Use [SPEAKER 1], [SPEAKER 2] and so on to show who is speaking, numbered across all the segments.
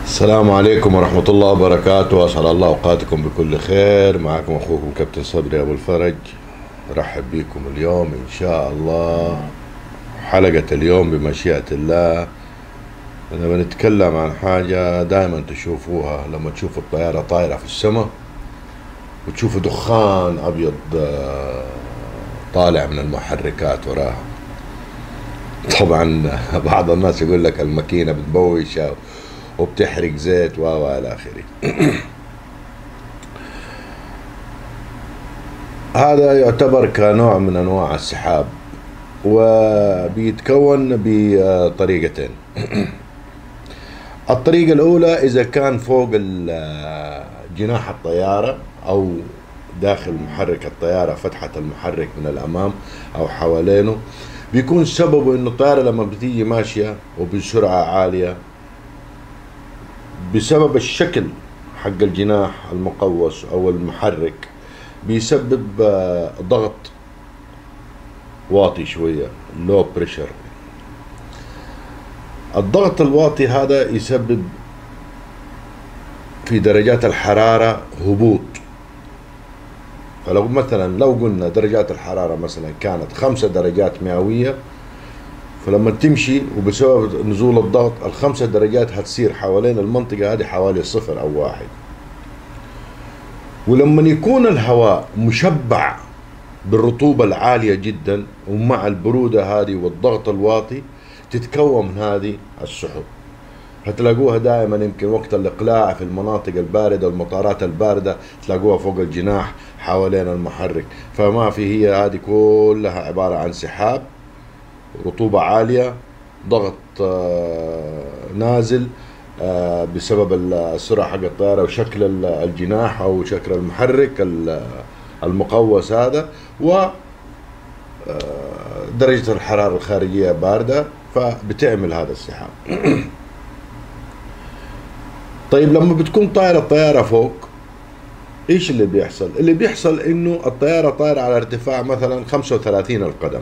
[SPEAKER 1] السلام عليكم ورحمة الله وبركاته، أسعد الله أوقاتكم بكل خير. معكم أخوكم كابتن صبري أبو الفرج. برحب بكم اليوم إن شاء الله. حلقة اليوم بمشيئة الله أنا بنتكلم عن حاجة دائما تشوفوها لما تشوفوا الطيارة طايرة في السماء وتشوفوا دخان أبيض طالع من المحركات وراها. طبعا بعض الناس يقول لك الماكينة بتبوش وبتحرق زيت والى اخره. هذا يعتبر كنوع من انواع السحاب وبيتكون بطريقتين. الطريقة الاولى اذا كان فوق جناح الطيارة او داخل محرك الطيارة، فتحة المحرك من الامام او حوالينه، بيكون سببه انه الطيارة لما بتيجي ماشية وبسرعة عالية بسبب الشكل حق الجناح المقوس او المحرك بيسبب ضغط واطي شوية، لو بريشر. الضغط الواطي هذا يسبب في درجات الحرارة هبوط. فلو مثلا لو قلنا درجات الحرارة مثلا كانت 5 درجات مئوية، فلما تمشي وبسبب نزول الضغط ال5 درجات هتصير حوالين المنطقة هذه حوالي 0 أو 1. ولما يكون الهواء مشبع بالرطوبة العالية جدا ومع البرودة هذه والضغط الواطي تتكون من هذه السحب. هتلاقوها دائما يمكن وقت الإقلاع في المناطق الباردة والمطارات الباردة تلاقوها فوق الجناح حوالين المحرك. فما في، هي هذه كلها عبارة عن سحاب، رطوبة عالية، ضغط نازل بسبب السرعة حق الطيارة وشكل الجناح أو شكل المحرك المقوس هذا، ودرجة الحرارة الخارجية باردة، فبتعمل هذا السحاب. طيب لما بتكون طايرة الطيارة فوق، ايش اللي بيحصل؟ اللي بيحصل انه الطيارة طايرة على ارتفاع مثلا 35 القدم.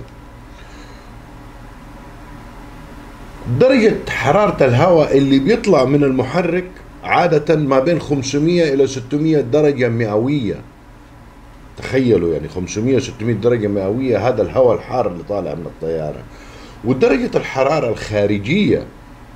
[SPEAKER 1] درجة حرارة الهواء اللي بيطلع من المحرك عادة ما بين 500 إلى 600 درجة مئوية. تخيلوا يعني 500 600 درجة مئوية، هذا الهواء الحار اللي طالع من الطيارة. ودرجة الحرارة الخارجية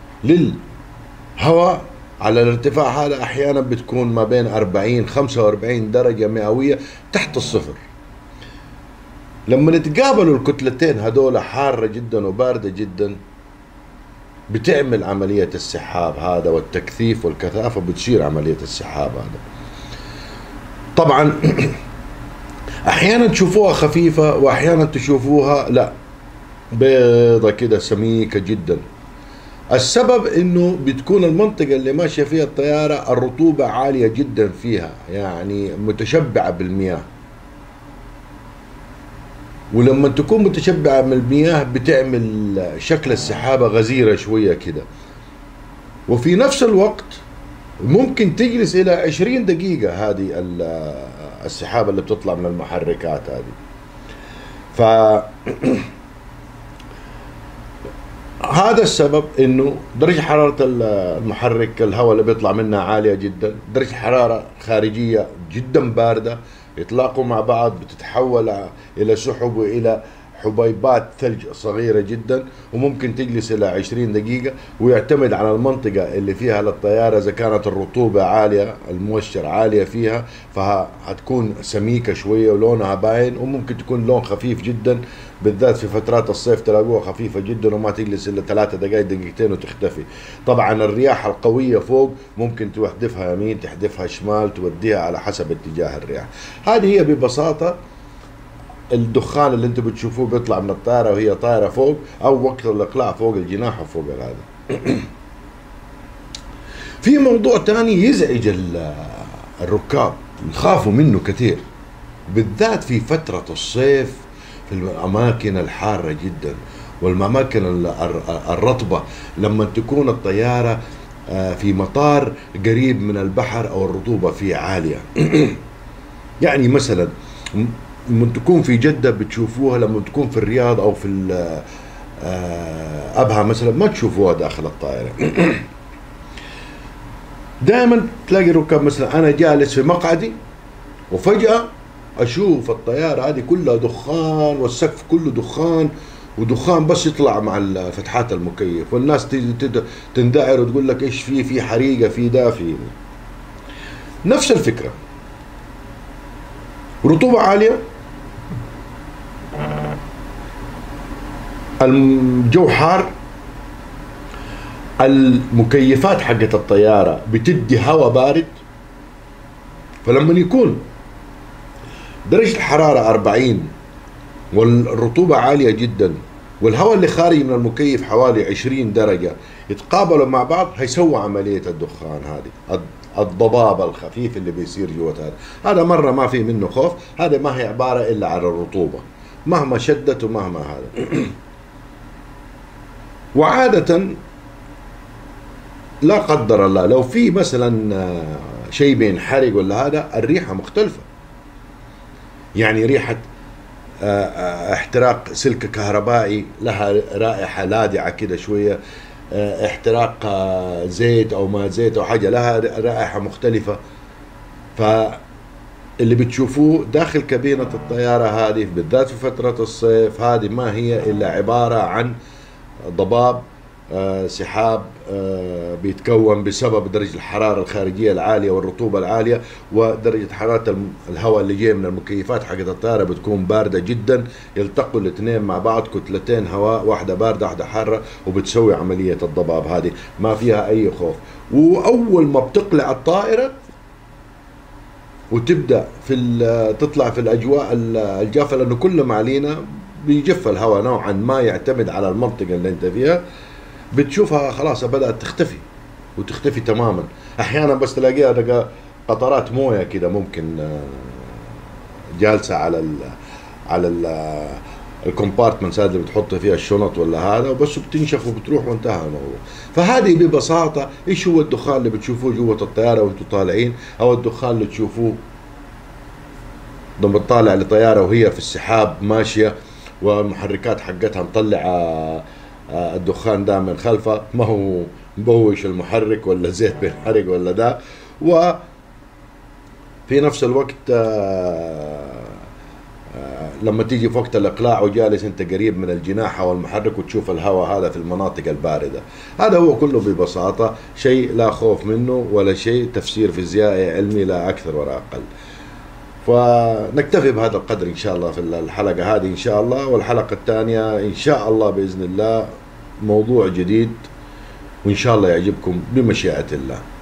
[SPEAKER 1] للهواء على الارتفاع هذا أحيانا بتكون ما بين 40 45 درجة مئوية تحت الصفر. لما نتقابلوا الكتلتين هذول حارة جدا وباردة جدا، بتعمل عملية السحاب هذا والتكثيف والكثافة، بتصير عملية السحاب هذا. طبعا احيانا تشوفوها خفيفة واحيانا تشوفوها لا بيضة كده سميكة جدا. السبب انه بتكون المنطقة اللي ماشية فيها الطيارة الرطوبة عالية جدا فيها، يعني متشبعة بالمياه. ولما تكون متشبعة من المياه بتعمل شكل السحابة غزيرة شوية كده. وفي نفس الوقت ممكن تجلس إلى 20 دقيقة هذه السحابة اللي بتطلع من المحركات هذه. ف هذا السبب انه درجة حرارة المحرك الهواء اللي بيطلع منها عالية جدا، درجة حرارة خارجية جدا باردة، يتلاقوا مع بعض بتتحول الى سحب والى حبيبات ثلج صغيرة جدا، وممكن تجلس الى 20 دقيقة. ويعتمد على المنطقة اللي فيها للطيارة، اذا كانت الرطوبة عالية المؤشر عالية فيها فهتكون سميكة شوية ولونها باين، وممكن تكون لون خفيف جدا، بالذات في فترات الصيف تلاقوها خفيفة جدا وما تجلس الا 3 دقائق دقيقتين وتختفي. طبعا الرياح القوية فوق ممكن تحدفها يمين تحدفها شمال، توديها على حسب اتجاه الرياح. هذه هي ببساطة الدخان اللي انتم بتشوفوه بيطلع من الطائرة وهي طايرة فوق، او وقت الاقلاع فوق الجناح وفوق هذا. في موضوع تاني يزعج الركاب، يخافوا منه كثير، بالذات في فترة الصيف في الأماكن الحارة جدا والأماكن الرطبة، لما تكون الطيارة في مطار قريب من البحر أو الرطوبة فيه عالية. يعني مثلا لما تكون في جدة بتشوفوها، لما تكون في الرياض أو في أبها مثلا ما تشوفوها داخل الطائرة. دائما تلاقي الركاب مثلا انا جالس في مقعدي وفجأة اشوف الطيارة هذه كلها دخان والسقف كله دخان، ودخان بس يطلع مع فتحات المكيف، والناس تيجي تندعر وتقول لك ايش في حريقة في ده في. نفس الفكرة، رطوبة عالية، الجو حار، المكيفات حقت الطيارة بتدي هواء بارد، فلما يكون درجة الحرارة 40 والرطوبة عالية جدا والهواء اللي خارج من المكيف حوالي 20 درجة يتقابلوا مع بعض، هيسووا عملية الدخان هذه، الضباب الخفيف اللي بيصير جوة هذا مرة ما في منه خوف، هذا ما هي عبارة إلا على الرطوبة مهما شدت ومهما هذا. وعادة لا قدر الله لو في مثلا شيء بينحرق ولا هذا، الريحة مختلفة، يعني ريحة احتراق سلك كهربائي لها رائحة لاذعة كده شوية، احتراق زيت او ما زيت او حاجة لها رائحة مختلفة. فاللي بتشوفوه داخل كابينة الطيارة هذه بالذات في فترة الصيف هذه ما هي الا عبارة عن ضباب سحاب بيتكون بسبب درجة الحرارة الخارجية العالية والرطوبة العالية، ودرجة حرارة الهواء اللي جاي من المكيفات حقت الطائرة بتكون باردة جدا، يلتقوا الاثنين مع بعض كتلتين هواء، واحدة باردة واحدة حارة، وبتسوي عملية الضباب هذه، ما فيها أي خوف. وأول ما بتقلع الطائرة وتبدأ تطلع في الأجواء الجافة، لأنه كل ما علينا بيجف الهواء نوعا ما يعتمد على المنطقة اللي انت فيها، بتشوفها خلاص بدأت تختفي وتختفي تماما. احيانا بس تلاقيها قطرات مويه كده ممكن جالسه على الكومبارتمنتس هذه اللي بتحط فيها الشنط ولا هذا، وبس بتنشف وبتروح وانتهى الموضوع. فهذه ببساطه ايش هو الدخان اللي بتشوفوه جوه الطياره وانتم طالعين، او الدخان اللي تشوفوه لما تطالع لطياره وهي في السحاب ماشيه والمحركات حقتها مطلعه الدخان ده من خلفه، ما هو مبوش المحرك ولا زيت بينحرق ولا ده. وفي نفس الوقت لما تيجي في وقت الاقلاع وجالس انت قريب من الجناح او المحرك وتشوف الهواء هذا في المناطق البارده، هذا هو كله ببساطه شيء لا خوف منه ولا شيء تفسير فيزيائي علمي لا اكثر ولا اقل. فنكتفي بهذا القدر إن شاء الله في الحلقة هذه إن شاء الله، والحلقة الثانية إن شاء الله بإذن الله موضوع جديد، وإن شاء الله يعجبكم بمشيئة الله.